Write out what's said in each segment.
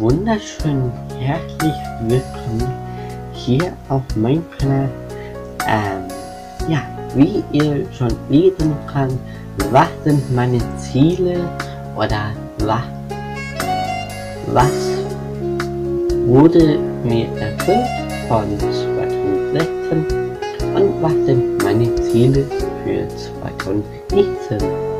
wunderschön herzlich willkommen hier auf meinem Kanal. Ja, wie ihr schon lesen kann, was sind meine Ziele oder was wurde mir erfüllt von 2016 und was sind meine Ziele für 2017.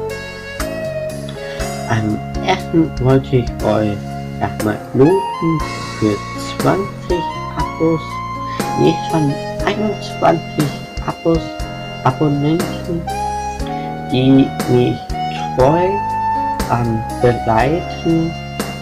Am ersten wollte ich euch erstmal loben für 20 Abos, schon 21 Abonnenten, die mich treu begleiten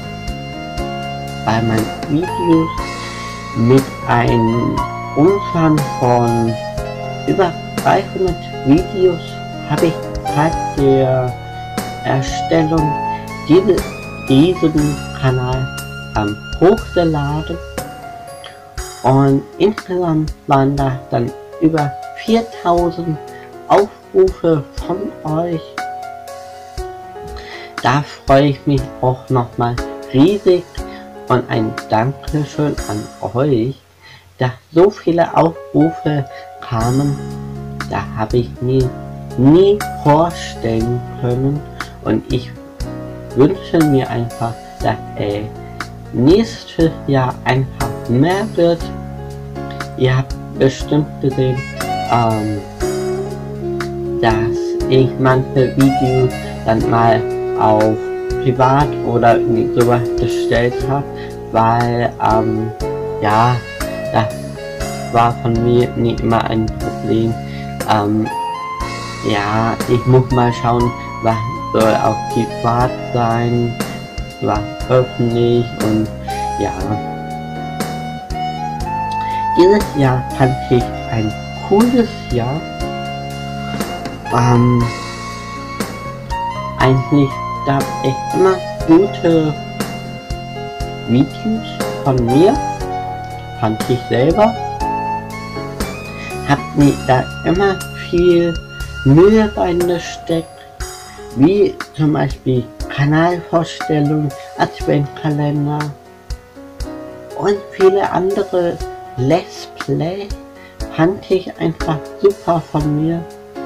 bei meinen Videos. Mit einem Umfang von über 300 Videos habe ich seit der Erstellung diesen Kanal hochgeladen, und insgesamt waren da dann über 4000 Aufrufe von euch. Da freue ich mich auch nochmal riesig und ein Dankeschön an euch, dass so viele Aufrufe kamen. Da habe ich mir nie vorstellen können, und ich wünsche mir einfach, dass nächstes Jahr einfach mehr wird. Ihr habt bestimmt gesehen, dass ich manche Videos dann mal auf privat oder sowas gestellt habe, weil ja, das war von mir nicht immer ein Problem. Ja, ich muss mal schauen, was soll auch privat sein, was öffentlich, und ja. Dieses Jahr fand ich ein cooles Jahr. Eigentlich gab es immer gute Videos von mir, fand ich selber. Hab mir da immer viel Mühe reingesteckt, wie zum Beispiel Kanalvorstellung, Adventkalender und viele andere Let's Play, fand ich einfach super von mir.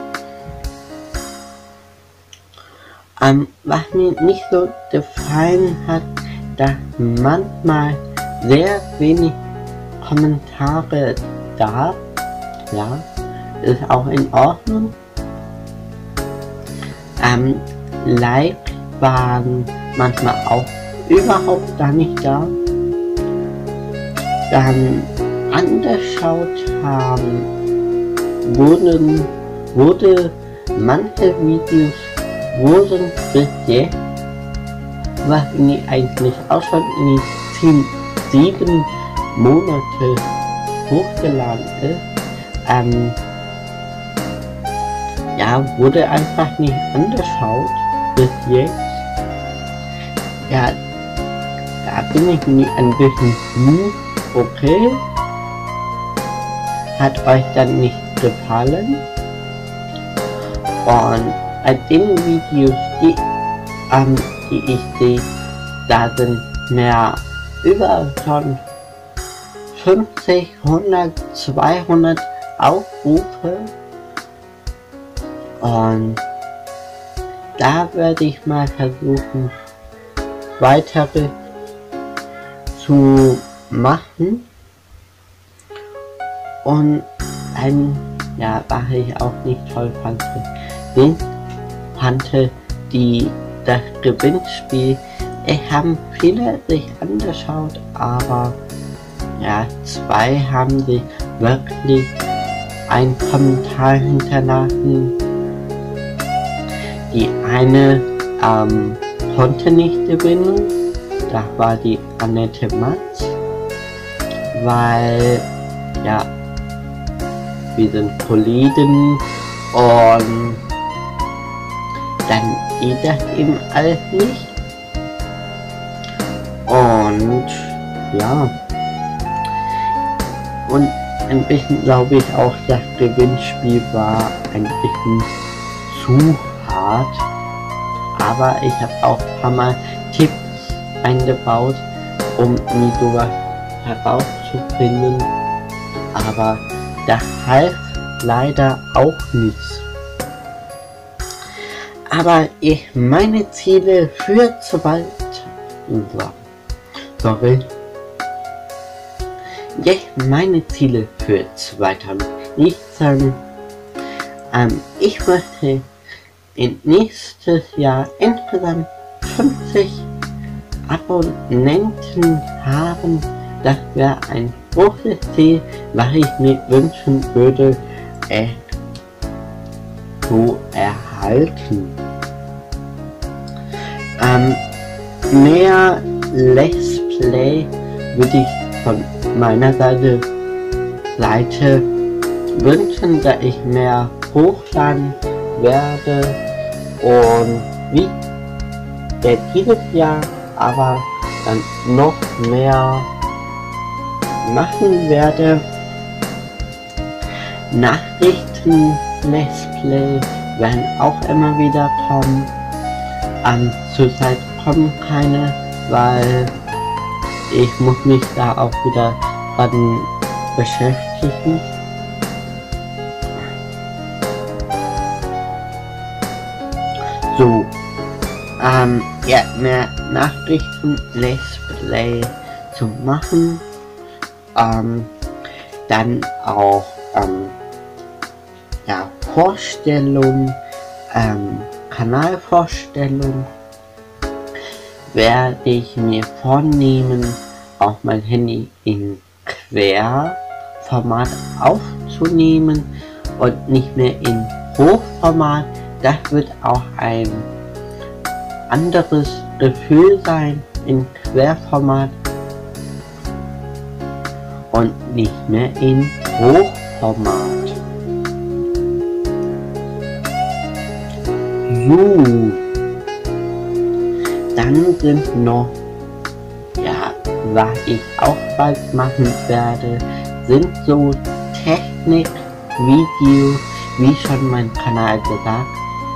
Was mir nicht so gefallen hat, dass manchmal sehr wenig Kommentare da. Ja, ist auch in Ordnung. Like waren manchmal auch überhaupt gar nicht da. Dann angeschaut haben wurde manche Videos wurden bis jetzt, was mir eigentlich auch schon in die 7 Monate hochgeladen ist, ja, wurde einfach nicht angeschaut bis jetzt. Ja, da bin ich mir ein bisschen okay. Hat euch dann nicht gefallen? Und bei den Videos, die ich sehe, da sind mehr über schon 50, 100, 200 Aufrufe. Und da werde ich mal versuchen, weitere zu machen. Und was ich auch nicht toll fand, das Gewinnspiel. Es haben viele sich angeschaut, aber ja, 2 haben sich wirklich einen Kommentar hinterlassen. Die eine konnte nicht gewinnen, das war die Annette Matz, weil ja, wir sind Kollegen und dann geht das eben alles nicht. Und ja, und ein bisschen glaube ich auch, das Gewinnspiel war ein bisschen zu hart, aber ich habe auch ein paar Mal Tipps eingebaut, um mir sowas herauszufinden, aber das half leider auch nichts. Aber meine Ziele für meine Ziele für 2019. Ich möchte in nächstes Jahr insgesamt 50 Abonnenten haben. Das wäre ein großes Ziel, was ich mir wünschen würde, zu erhalten. Mehr Let's Play würde ich von meiner Seite wünschen, da ich mehr hochladen werde und wie dieses Jahr aber dann noch mehr machen werde. Nachrichten Let's Play werden auch immer wieder kommen. Zurzeit kommen keine, weil ich muss mich da auch wieder dran beschäftigen. So, ja, mehr Nachrichten Let's Play zu machen. Dann auch ja, Vorstellung, Kanalvorstellung werde ich mir vornehmen, auch mein Handy in Querformat aufzunehmen und nicht mehr in Hochformat. Das wird auch ein anderes Gefühl sein in Querformat und nicht mehr in Hochformat. So, dann sind noch, ja, was ich auch bald machen werde, sind so Technik-Videos, wie schon mein Kanal gesagt,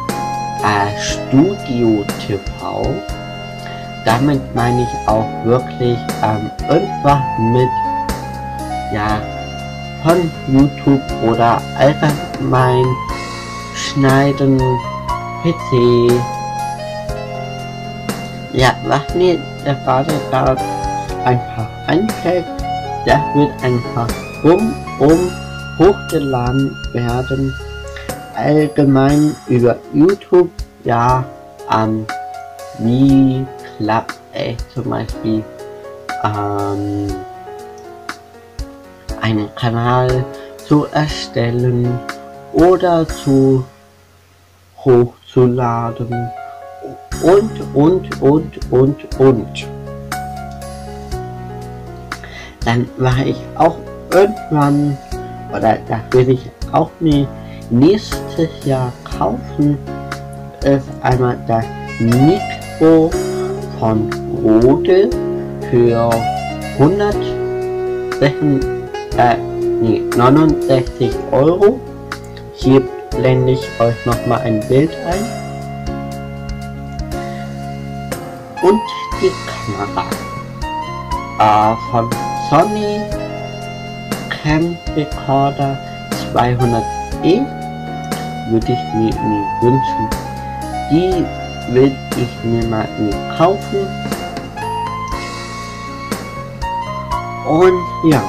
Studio TV. Damit meine ich auch wirklich irgendwas mit, ja, von YouTube oder allgemein schneiden, PC. Ja, was mir gerade einfach einfällt, das wird einfach hochgeladen werden. Allgemein über YouTube, ja, wie klappt es zum Beispiel, einen Kanal zu erstellen oder zu hochzuladen und. Dann mache ich auch irgendwann, oder das will ich auch mir nächstes Jahr kaufen, ist einmal das Mikro von Rode für 69 Euro. Hier blende ich euch nochmal ein Bild ein. Und die Kamera von Sony Camcorder 200E würde ich mir wünschen. Die will ich mir mal kaufen. Und ja,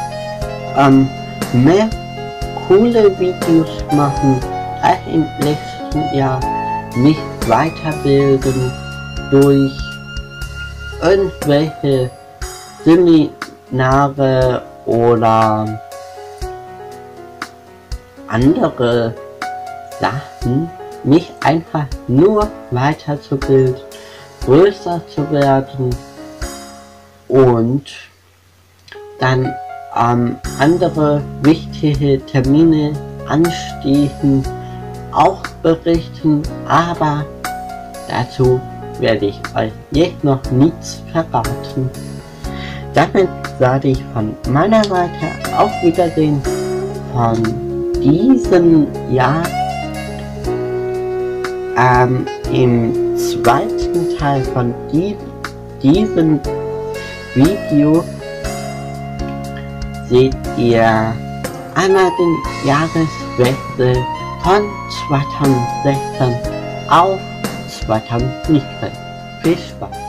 mehr coole Videos machen als im letzten Jahr, nicht weiterbilden durch irgendwelche Seminare oder andere Sachen, nicht einfach nur weiterzubilden, größer zu werden und dann andere wichtige Termine anstehen, auch berichten, aber dazu werde ich euch jetzt noch nichts verraten. Damit sage ich von meiner Seite auf Wiedersehen von diesem Jahr. Im zweiten Teil von diesem Video seht ihr einmal den Jahreswechsel von 2016 auf 2017. Viel Spaß!